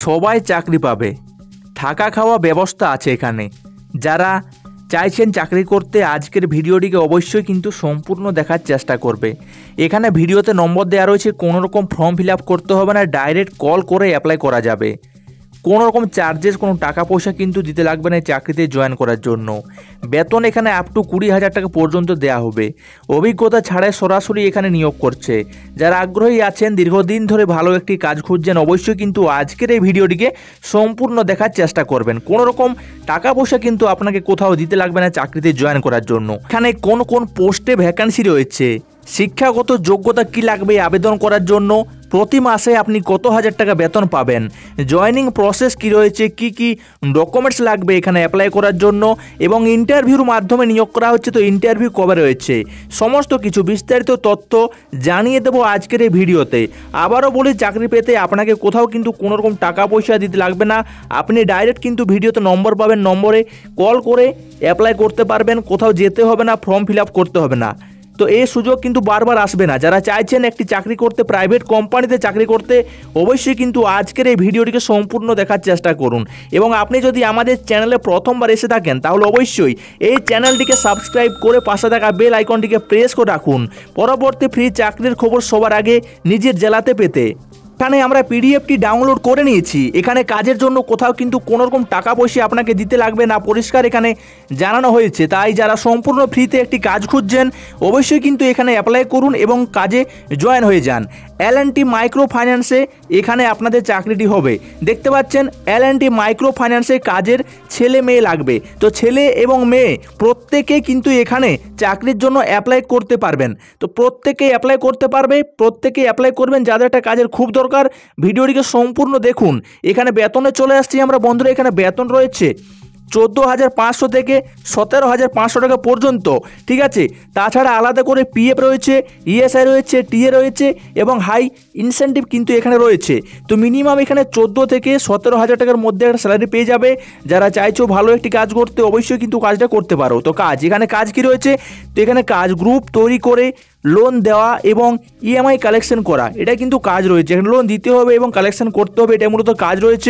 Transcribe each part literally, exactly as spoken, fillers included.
সবাই চাকরি পাবে, থাকা খাওয়া ব্যবস্থা আছে এখানে। যারা চাইছেন চাকরি করতে আজকের ভিডিওটিকে অবশ্যই কিন্তু সম্পূর্ণ দেখার চেষ্টা করবে। এখানে ভিডিওতে নম্বর দেওয়া রয়েছে, কোনো রকম ফর্ম ফিল আপ করতে হবে না, ডাইরেক্ট কল করে অ্যাপ্লাই করা যাবে। কোনো রকম চার্জেস কোনো টাকা পয়সা কিন্তু দিতে লাগবে না এই চাকরিতে জয়েন করার জন্য। বেতন এখানে আপ টু কুড়ি হাজার টাকা পর্যন্ত দেওয়া হবে। অভিজ্ঞতা ছাড়াই সরাসরি এখানে নিয়োগ করছে। যারা আগ্রহী আছেন, দীর্ঘদিন ধরে ভালো একটি কাজ খুঁজছেন, অবশ্যই কিন্তু আজকের এই ভিডিওটিকে সম্পূর্ণ দেখার চেষ্টা করবেন। কোনো রকম টাকা পয়সা কিন্তু আপনাকে কোথাও দিতে লাগবে না চাকরিতে জয়েন করার জন্য। এখানে কোন কোন পোস্টে ভ্যাকান্সি রয়েছে, শিক্ষাগত যোগ্যতা কি লাগবে আবেদন করার জন্য, প্রতি মাসে আপনি কত হাজার টাকা বেতন পাবেন, জয়েনিং প্রসেস কি রয়েছে, কি কি ডকুমেন্টস লাগবে এখানে অ্যাপ্লাই করার জন্য, এবং ইন্টারভিউর মাধ্যমে নিয়োগ করা হচ্ছে, তো ইন্টারভিউ কবে রয়েছে, সমস্ত কিছু বিস্তারিত তথ্য জানিয়ে দেবো আজকের এই ভিডিওতে। আবারও বলি, চাকরি পেতে আপনাকে কোথাও কিন্তু কোনো রকম টাকা পয়সা দিতে লাগবে না। আপনি ডাইরেক্ট কিন্তু ভিডিওতে নম্বর পাবেন, নম্বরে কল করে অ্যাপ্লাই করতে পারবেন, কোথাও যেতে হবে না, ফর্ম ফিল আপ করতে হবে না। তো এই সুযোগ কিন্তু বারবার আসবে না। যারা চাইছেন একটি চাকরি করতে, প্রাইভেট কোম্পানিতে চাকরি করতে, অবশ্যই কিন্তু আজকের এই ভিডিওটিকে সম্পূর্ণ দেখার চেষ্টা করুন। এবং আপনি যদি আমাদের চ্যানেলে প্রথমবার এসে থাকেন, তাহলে অবশ্যই এই চ্যানেলটিকে সাবস্ক্রাইব করে পাশে থাকা বেল আইকনটিকে প্রেস করে রাখুন, পরবর্তী ফ্রি চাকরির খবর সবার আগে নিজের জেলাতে পেতে। এখানে আমরা পিডিএফটি ডাউনলোড করে নিয়েছি। এখানে কাজের জন্য কোথাও কিন্তু কোনো রকম টাকা পয়সা আপনাকে দিতে লাগবে না, পরিষ্কার এখানে জানানো হয়েছে। তাই যারা সম্পূর্ণ ফ্রিতে একটি কাজ খুঁজছেন, অবশ্যই কিন্তু এখানে অ্যাপ্লাই করুন এবং কাজে জয়েন হয়ে যান। এল অ্যান্ড টি মাইক্রো ফাইন্যান্সে এখানে আপনাদের চাকরিটি হবে। দেখতে পাচ্ছেন, এল অ্যান্ড টি মাইক্রো ফাইন্যান্সে কাজের ছেলে মেয়ে লাগবে। তো ছেলে এবং মেয়ে প্রত্যেকে কিন্তু এখানে চাকরির জন্য অ্যাপ্লাই করতে পারবেন। তো প্রত্যেকেই অ্যাপ্লাই করতে পারবে, প্রত্যেকেই অ্যাপ্লাই করবেন যাদের একটা কাজের খুব দরকার। ভিডিওটিকে সম্পূর্ণ দেখুন। এখানে বেতনে চলে আসছি আমরা বন্ধুরা। এখানে বেতন রয়েছে চোদ্দো হাজার পাঁচশো থেকে সতেরো হাজার পাঁচশো টাকা পর্যন্ত, ঠিক আছে। তাছাড়া আলাদা করে পিএফ রয়েছে, ইএসআই রয়েছে, টিএ রয়েছে এবং হাই ইনসেন্টিভ কিন্তু এখানে রয়েছে। তো মিনিমাম এখানে চোদ্দো থেকে সতেরো হাজার টাকার মধ্যে একটা স্যালারি পেয়ে যাবে। যারা চাইছো ভালো একটি কাজ করতে, অবশ্যই কিন্তু কাজটা করতে পারো। তো কাজ, এখানে কাজ কি রয়েছে, তো এখানে কাজ গ্রুপ তৈরি করে লোন দেওয়া এবং ইএমআই কালেকশন করা, এটা কিন্তু কাজ রয়েছে। এখানে লোন দিতে হবে এবং কালেকশন করতে হবে, এটা মূলত কাজ রয়েছে,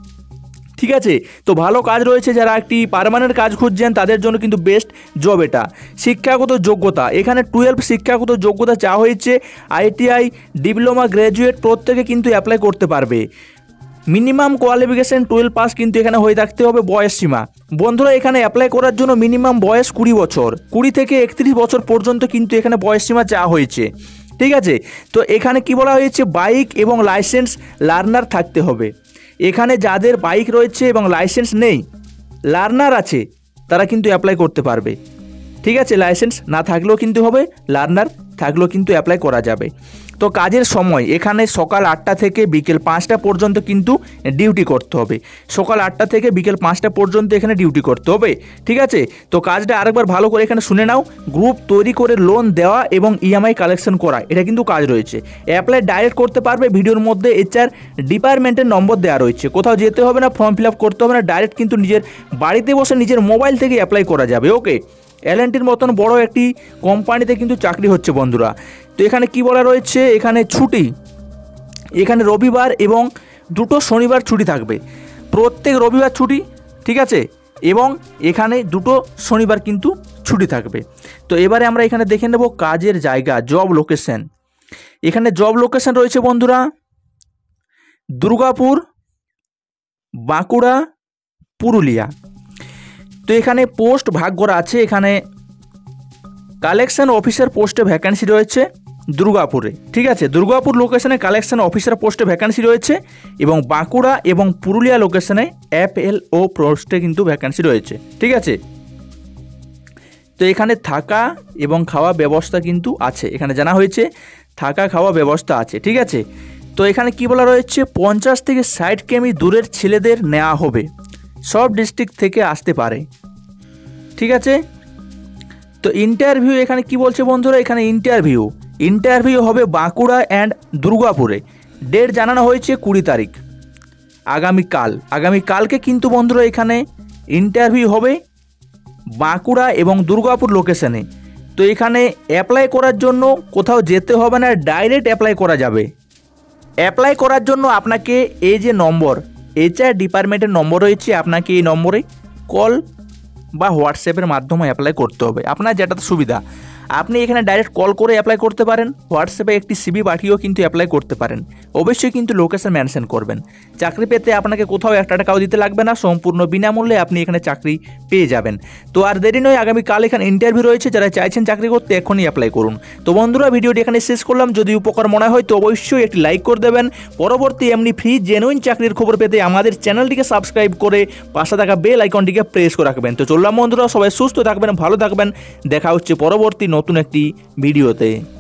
ঠিক আছে। তো ভালো কাজ রয়েছে। যারা একটি পার্মানেন্ট কাজ খুঁজছেন তাদের জন্য কিন্তু বেস্ট জব এটা। শিক্ষাগত যোগ্যতা, এখানে টুয়েলভ শিক্ষাগত যোগ্যতা চাওয়া হয়েছে। আইটিআই, ডিপ্লোমা, গ্র্যাজুয়েট প্রত্যেকে কিন্তু অ্যাপ্লাই করতে পারবে। মিনিমাম কোয়ালিফিকেশন টুয়েলভ পাস কিন্তু এখানে হয়ে থাকতে হবে। বয়স সীমা বন্ধুরা, এখানে অ্যাপ্লাই করার জন্য মিনিমাম বয়স কুড়ি বছর, কুড়ি থেকে একত্রিশ বছর পর্যন্ত কিন্তু এখানে বয়স সীমা চাওয়া হয়েছে, ঠিক আছে। তো এখানে কি বলা হয়েছে, বাইক এবং লাইসেন্স লার্নার থাকতে হবে। এখানে যাদের বাইক রয়েছে এবং লাইসেন্স নেই, লার্নার আছে, তারা কিন্তু অ্যাপ্লাই করতে পারবে, ঠিক আছে। লাইসেন্স না থাকলেও কিন্তু হবে, লার্নার থাকলেও কিন্তু অ্যাপ্লাই করা যাবে। তো কাজের সময় এখানে সকাল আটটা থেকে বিকেল পাঁচটা পর্যন্ত কিন্তু ডিউটি করতে হবে। সকাল আটটা থেকে বিকেল পাঁচটা পর্যন্ত এখানে ডিউটি করতে হবে, ঠিক আছে। তো কাজটা আরেকবার ভালো করে এখানে শুনে নাও। গ্রুপ তৈরি করে লোন দেওয়া এবং ইএমআই কালেকশন করা, এটা কিন্তু কাজ রয়েছে। অ্যাপ্লাই ডাইরেক্ট করতে পারবে। ভিডিওর মধ্যে এইচআর ডিপার্টমেন্টের নম্বর দেওয়া রয়েছে, কোথাও যেতে হবে না, ফর্ম ফিল আপ করতে হবে না, ডাইরেক্ট কিন্তু নিজের বাড়িতে বসে নিজের মোবাইল থেকে অ্যাপ্লাই করা যাবে, ওকে। এল অ্যান্ড টির মতন বড় একটি কোম্পানিতে কিন্তু চাকরি হচ্ছে বন্ধুরা। তো এখানে কি বলা রয়েছে, এখানে ছুটি, এখানে রবিবার এবং দুটো শনিবার ছুটি থাকবে। প্রত্যেক রবিবার ছুটি, ঠিক আছে, এবং এখানে দুটো শনিবার কিন্তু ছুটি থাকবে। তো এবারে আমরা এখানে দেখে নেব কাজের জায়গা, জব লোকেশন। এখানে জব লোকেশন রয়েছে বন্ধুরা দুর্গাপুর, বাঁকুড়া, পুরুলিয়া। তো এখানে পোস্ট ভাগ করা আছে। এখানে কালেকশন অফিসার পোস্টে ভ্যাকান্সি রয়েছে দুর্গাপুরে, ঠিক আছে। দুর্গাপুর লোকেশনে কালেকশন অফিসার পোস্টে ভ্যাকান্সি রয়েছে এবং বাঁকুড়া এবং পুরুলিয়া লোকেশনে এফএলও পোস্টে কিন্তু ভ্যাকান্সি রয়েছে, ঠিক আছে। তো এখানে থাকা এবং খাওয়া ব্যবস্থা কিন্তু আছে, এখানে জানা হয়েছে থাকা খাওয়া ব্যবস্থা আছে, ঠিক আছে। তো এখানে কি বলা রয়েছে, পঞ্চাশ থেকে ষাট কিমি দূরের ছেলেদের নেওয়া হবে, সব ডিস্ট্রিক্ট থেকে আসতে পারে, ঠিক আছে। তো ইন্টারভিউ এখানে কি বলছে বন্ধুরা, এখানে ইন্টারভিউ ইন্টারভিউ হবে বাঁকুড়া অ্যান্ড দুর্গাপুরে। ডেট জানানো হয়েছে কুড়ি তারিখ, আগামীকাল। আগামীকালকে কিন্তু বন্ধুরা এখানে ইন্টারভিউ হবে বাঁকুড়া এবং দুর্গাপুর লোকেশনে। তো এখানে অ্যাপ্লাই করার জন্য কোথাও যেতে হবে না, ডাইরেক্ট অ্যাপ্লাই করা যাবে। অ্যাপ্লাই করার জন্য আপনাকে এই যে নম্বর এইচআর ডিপার্টমেন্টের নম্বর রয়েছে, আপনাকে এই নম্বরে কল বা হোয়াটসঅ্যাপের মাধ্যমে অ্যাপ্লাই করতে হবে। আপনার যেটাতে সুবিধা, আপনি এখানে ডাইরেক্ট কল করে অ্যাপ্লাই করতে পারেন, হোয়াটসঅ্যাপে একটি সিভি পাঠিয়েও কিন্তু অ্যাপ্লাই করতে পারেন। অবশ্যই কিন্তু লোকেশন মেনশন করবেন। চাকরি পেতে আপনাকে কোথাও একটা টাকাও দিতে লাগবে না, সম্পূর্ণ বিনামূল্যে আপনি এখানে চাকরি পেয়ে যাবেন। তো আর দেরি নয়, আগামীকাল এখানে ইন্টারভিউ রয়েছে, যারা চাইছেন চাকরি করতে এখনই অ্যাপ্লাই করুন। তো বন্ধুরা, ভিডিওটি এখানে শেষ করলাম। যদি উপকার মনে হয় তো অবশ্যই একটি লাইক করে দেবেন। পরবর্তী এমনি ফ্রি জেনুইন চাকরির খবর পেতে আমাদের চ্যানেলটিকে সাবস্ক্রাইব করে পাশে থাকা বেল আইকনটিকে প্রেস করে রাখবেন। তো চললাম বন্ধুরা, সবাই সুস্থ থাকবেন, ভালো থাকবেন। দেখা হচ্ছে পরবর্তী নতুন একটি ভিডিওতে।